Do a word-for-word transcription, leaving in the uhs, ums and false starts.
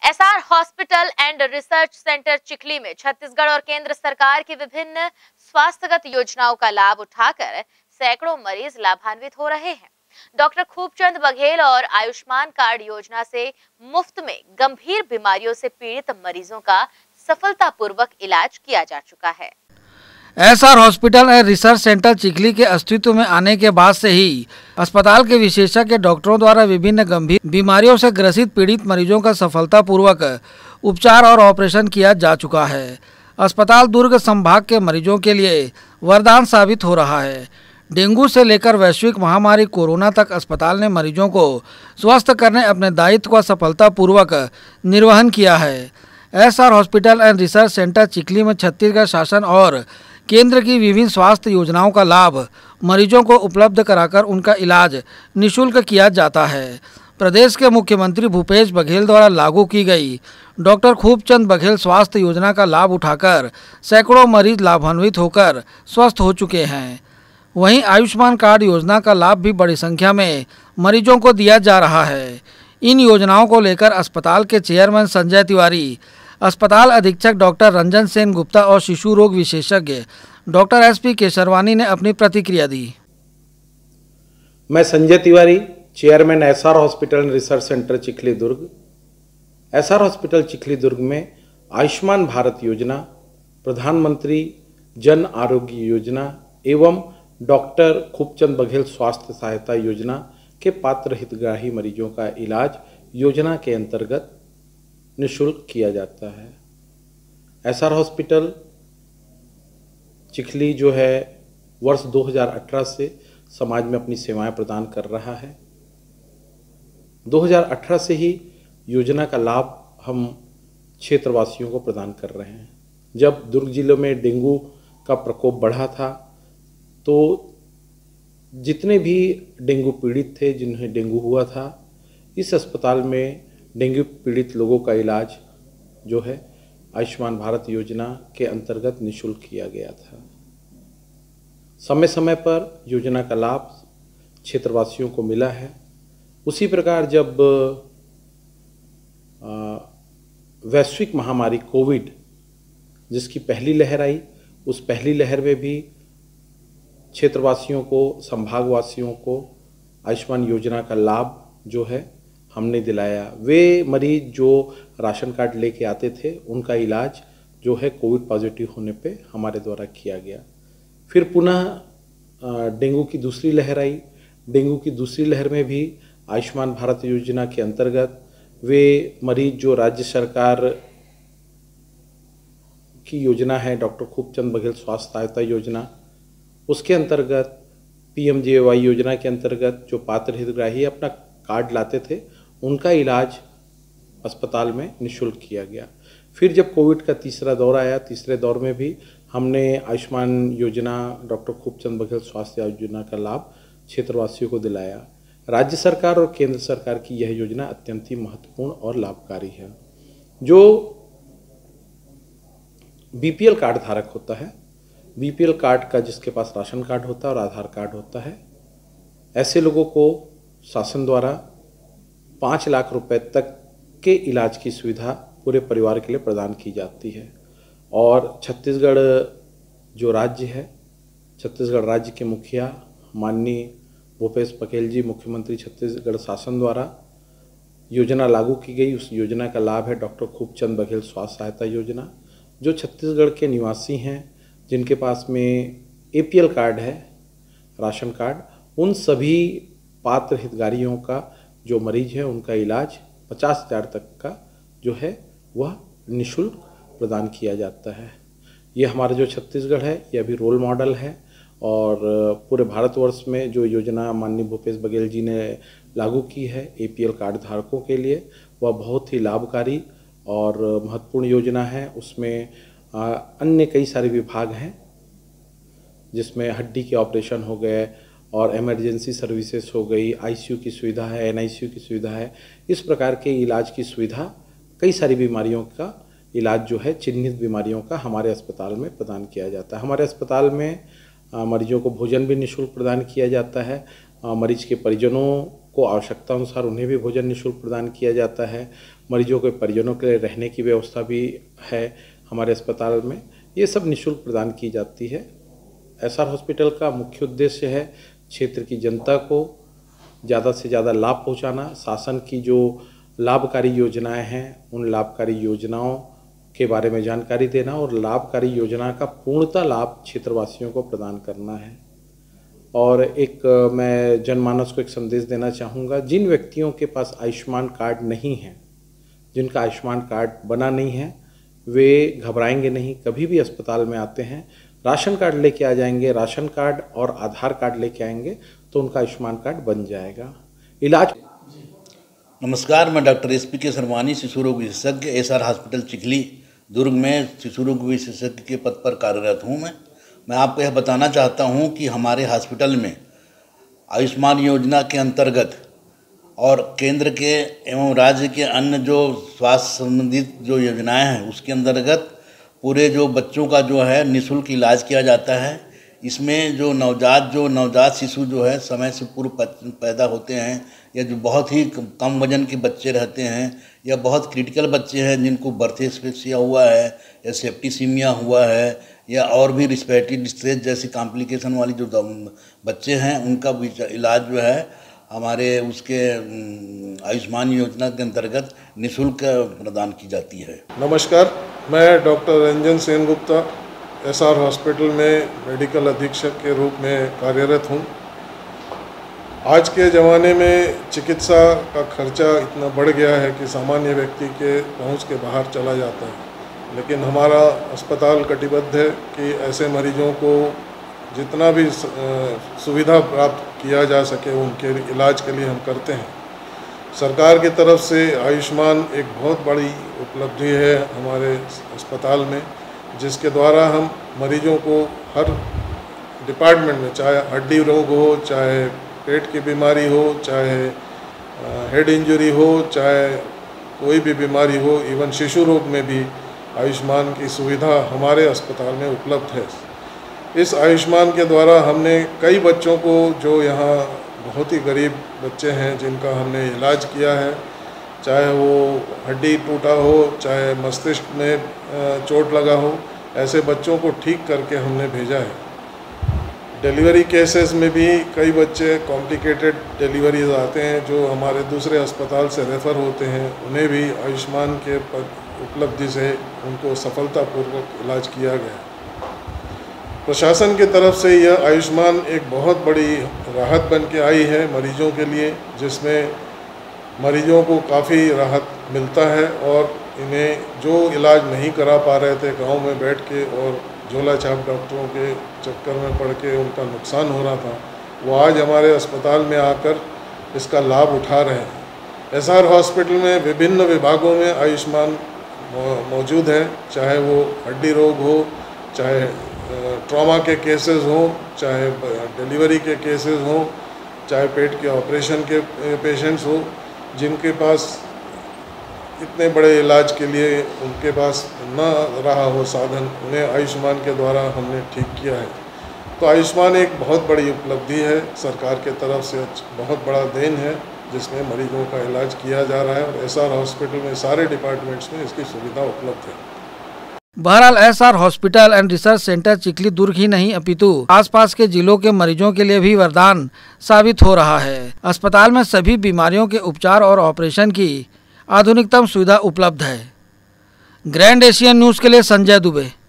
SR hospital and research centre Chikhli में छत्तीसगढ़ और केंद्र सरकार की विभिन्न स्वास्थ्यगत योजनाओं का लाभ उठाकर सैकड़ों मरीज लाभान्वित हो रहे हैं। डॉक्टर खूबचंद बघेल और आयुष्मान कार्ड योजना से मुफ्त में गंभीर बीमारियों से पीड़ित मरीजों का सफलतापूर्वक इलाज किया जा चुका है। SR hospital and research centre Chikhli के अस्तित्व में आने के बाद से ही अस्पताल के विशेषज्ञ डॉक्टरों द्वारा विभिन्न गंभीर बीमारियों से ग्रसित पीड़ित मरीजों का सफलतापूर्वक उपचार और ऑपरेशन किया जा चुका है। अस्पताल दुर्ग संभाग के मरीजों के लिए वरदान साबित हो रहा है। डेंगू से लेकर वैश्विक महामारी कोरोना तक अस्पताल ने मरीजों को स्वस्थ करने अपने दायित्व का सफलतापूर्वक निर्वहन किया है। SR hospital and research centre Chikhli में छत्तीसगढ़ शासन और केंद्र की विभिन्न स्वास्थ्य योजनाओं का लाभ मरीजों को उपलब्ध कराकर उनका इलाज निःशुल्क किया जाता है। प्रदेश के मुख्यमंत्री भूपेश बघेल द्वारा लागू की गई डॉक्टर खूबचंद बघेल स्वास्थ्य योजना का लाभ उठाकर सैकड़ों मरीज लाभान्वित होकर स्वस्थ हो चुके हैं। वहीं आयुष्मान कार्ड योजना का लाभ भी बड़ी संख्या में मरीजों को दिया जा रहा है। इन योजनाओं को लेकर अस्पताल के चेयरमैन संजय तिवारी, अस्पताल अधीक्षक डॉक्टर रंजन सेन गुप्ता और शिशु रोग विशेषज्ञ डॉक्टर एस पी केशरवानी ने अपनी प्रतिक्रिया दी। मैं Sanjay Tiwari, chairman SR hospital and research centre Chikhli Durg. SR hospital Chikhli Durg में आयुष्मान भारत योजना, प्रधानमंत्री जन आरोग्य योजना एवं डॉक्टर खूबचंद बघेल स्वास्थ्य सहायता योजना के पात्र हितग्राही मरीजों का इलाज योजना के अंतर्गत निःशुल्क किया जाता है। एसआर हॉस्पिटल चिखली जो है वर्ष दो हज़ार अठारह से समाज में अपनी सेवाएं प्रदान कर रहा है। दो हज़ार अठारह से ही योजना का लाभ हम क्षेत्रवासियों को प्रदान कर रहे हैं। जब दुर्ग जिले में डेंगू का प्रकोप बढ़ा था तो जितने भी डेंगू पीड़ित थे, जिन्हें डेंगू हुआ था, इस अस्पताल में डेंगू पीड़ित लोगों का इलाज जो है आयुष्मान भारत योजना के अंतर्गत निःशुल्क किया गया था। समय समय पर योजना का लाभ क्षेत्रवासियों को मिला है। उसी प्रकार जब वैश्विक महामारी कोविड जिसकी पहली लहर आई, उस पहली लहर में भी क्षेत्रवासियों को, संभागवासियों को आयुष्मान योजना का लाभ जो है हमने दिलाया। वे मरीज जो राशन कार्ड लेके आते थे, उनका इलाज जो है कोविड पॉजिटिव होने पे हमारे द्वारा किया गया। फिर पुनः डेंगू की दूसरी लहर आई। डेंगू की दूसरी लहर में भी आयुष्मान भारत योजना के अंतर्गत वे मरीज जो राज्य सरकार की योजना है डॉक्टर खूबचंद बघेल स्वास्थ्य सहायता योजना, उसके अंतर्गत पीएमजेएवाई योजना के अंतर्गत जो पात्र हितग्राही अपना कार्ड लाते थे, उनका इलाज अस्पताल में निःशुल्क किया गया। फिर जब कोविड का तीसरा दौर आया, तीसरे दौर में भी हमने आयुष्मान योजना डॉक्टर खूबचंद बघेल स्वास्थ्य योजना का लाभ क्षेत्रवासियों को दिलाया। राज्य सरकार और केंद्र सरकार की यह योजना अत्यंत ही महत्वपूर्ण और लाभकारी है। जो बीपीएल कार्ड धारक होता है, बीपीएल कार्ड का जिसके पास राशन कार्ड होता है और आधार कार्ड होता है, ऐसे लोगों को शासन द्वारा पाँच लाख रुपए तक के इलाज की सुविधा पूरे परिवार के लिए प्रदान की जाती है। और छत्तीसगढ़ जो राज्य है, छत्तीसगढ़ राज्य के मुखिया माननीय भूपेश बघेल जी, मुख्यमंत्री छत्तीसगढ़ शासन द्वारा योजना लागू की गई। उस योजना का लाभ है डॉक्टर खूबचंद बघेल स्वास्थ्य सहायता योजना। जो छत्तीसगढ़ के निवासी हैं, जिनके पास में एपीएल कार्ड है, राशन कार्ड, उन सभी पात्र हितग्राहियों का जो मरीज है उनका इलाज पचास हज़ार तक का जो है वह निःशुल्क प्रदान किया जाता है। ये हमारा जो छत्तीसगढ़ है ये अभी रोल मॉडल है और पूरे भारतवर्ष में जो योजना माननीय भूपेश बघेल जी ने लागू की है एपीएल कार्ड धारकों के लिए, वह बहुत ही लाभकारी और महत्वपूर्ण योजना है। उसमें अन्य कई सारे विभाग हैं जिसमें हड्डी के ऑपरेशन हो गए और इमरजेंसी सर्विसेज हो गई, आईसीयू की सुविधा है, एनआईसीयू की सुविधा है। इस प्रकार के इलाज की सुविधा, कई सारी बीमारियों का इलाज जो है, चिन्हित बीमारियों का हमारे अस्पताल में प्रदान किया जाता है। हमारे अस्पताल में मरीजों को भोजन भी निःशुल्क प्रदान किया जाता है। मरीज के परिजनों को आवश्यकता अनुसार उन्हें भी भोजन निःशुल्क प्रदान किया जाता है। मरीजों के परिजनों के लिए रहने की व्यवस्था भी है हमारे अस्पताल में। ये सब निःशुल्क प्रदान की जाती है। एसआर हॉस्पिटल का मुख्य उद्देश्य है क्षेत्र की जनता को ज़्यादा से ज़्यादा लाभ पहुंचाना। शासन की जो लाभकारी योजनाएं हैं उन लाभकारी योजनाओं के बारे में जानकारी देना और लाभकारी योजना का पूर्णतः लाभ क्षेत्रवासियों को प्रदान करना है। और एक मैं जनमानस को एक संदेश देना चाहूँगा, जिन व्यक्तियों के पास आयुष्मान कार्ड नहीं है, जिनका आयुष्मान कार्ड बना नहीं है, वे घबराएंगे नहीं। कभी भी अस्पताल में आते हैं राशन कार्ड लेके आ जाएंगे, राशन कार्ड और आधार कार्ड लेके आएंगे तो उनका आयुष्मान कार्ड बन जाएगा। इलाज। नमस्कार, मैं डॉक्टर एस पी के सरवानी, शिशु रोग विशेषज्ञ, एसआर हॉस्पिटल चिखली दुर्ग में शिशु रोग विशेषज्ञ के पद पर कार्यरत हूँ। मैं मैं आपको यह बताना चाहता हूँ कि हमारे हॉस्पिटल में आयुष्मान योजना के अंतर्गत और केंद्र के एवं राज्य के अन्य जो स्वास्थ्य संबंधित जो योजनाएं हैं उसके अंतर्गत पूरे जो बच्चों का जो है निःशुल्क इलाज किया जाता है। इसमें जो नवजात जो नवजात शिशु जो है समय से पूर्व पैदा होते हैं, या जो बहुत ही कम वजन के बच्चे रहते हैं, या बहुत क्रिटिकल बच्चे हैं जिनको बर्थ एस्फिक्सिया हुआ है या सेप्टिसीमिया हुआ है, या और भी रिस्पिरेटरी डिस्ट्रेस जैसी कॉम्प्लिकेशन वाली जो बच्चे हैं, उनका भी इलाज जो है हमारे उसके आयुष्मान योजना के अंतर्गत निःशुल्क प्रदान की जाती है। नमस्कार, मैं doctor Ranjan Sengupta SR hospital में मेडिकल अधीक्षक के रूप में कार्यरत हूँ। आज के ज़माने में चिकित्सा का खर्चा इतना बढ़ गया है कि सामान्य व्यक्ति के पहुँच के बाहर चला जाता है, लेकिन हमारा अस्पताल कटिबद्ध है कि ऐसे मरीजों को जितना भी सुविधा प्राप्त किया जा सके उनके इलाज के लिए हम करते हैं। सरकार की तरफ से आयुष्मान एक बहुत बड़ी उपलब्धि है हमारे अस्पताल में, जिसके द्वारा हम मरीजों को हर डिपार्टमेंट में, चाहे हड्डी रोग हो, चाहे पेट की बीमारी हो, चाहे हेड इंजरी हो, चाहे कोई भी बीमारी हो, इवन शिशु रोग में भी आयुष्मान की सुविधा हमारे अस्पताल में उपलब्ध है। इस आयुष्मान के द्वारा हमने कई बच्चों को, जो यहाँ बहुत ही गरीब बच्चे हैं जिनका हमने इलाज किया है, चाहे वो हड्डी टूटा हो, चाहे मस्तिष्क में चोट लगा हो, ऐसे बच्चों को ठीक करके हमने भेजा है। डिलीवरी केसेस में भी कई बच्चे कॉम्प्लिकेटेड डिलीवरीज आते हैं जो हमारे दूसरे अस्पताल से रेफ़र होते हैं, उन्हें भी आयुष्मान के उपलब्धि से उनको सफलतापूर्वक इलाज किया गया। प्रशासन की तरफ से यह आयुष्मान एक बहुत बड़ी राहत बन के आई है मरीजों के लिए, जिसमें मरीजों को काफ़ी राहत मिलता है और इन्हें जो इलाज नहीं करा पा रहे थे गांव में बैठ के और झोला छाप डॉक्टरों के चक्कर में पड़ के उनका नुकसान हो रहा था, वो आज हमारे अस्पताल में आकर इसका लाभ उठा रहे हैं। एसआर हॉस्पिटल में विभिन्न विभागों में आयुष्मान मौजूद है, चाहे वो हड्डी रोग हो, चाहे ट्रॉमा के केसेस हो, चाहे डिलीवरी के केसेस हो, चाहे पेट के ऑपरेशन के पेशेंट्स हो, जिनके पास इतने बड़े इलाज के लिए उनके पास न रहा हो साधन, उन्हें आयुष्मान के द्वारा हमने ठीक किया है। तो आयुष्मान एक बहुत बड़ी उपलब्धि है, सरकार के तरफ से बहुत बड़ा देन है, जिसमें मरीजों का इलाज किया जा रहा है और एसआर हॉस्पिटल में सारे डिपार्टमेंट्स में इसकी सुविधा उपलब्ध है। बहरहाल SR hospital and research centre Chikhli Durg ही नहीं अपितु आसपास के जिलों के मरीजों के लिए भी वरदान साबित हो रहा है। अस्पताल में सभी बीमारियों के उपचार और ऑपरेशन की आधुनिकतम सुविधा उपलब्ध है। ग्रैंड एशियन न्यूज़ के लिए संजय दुबे।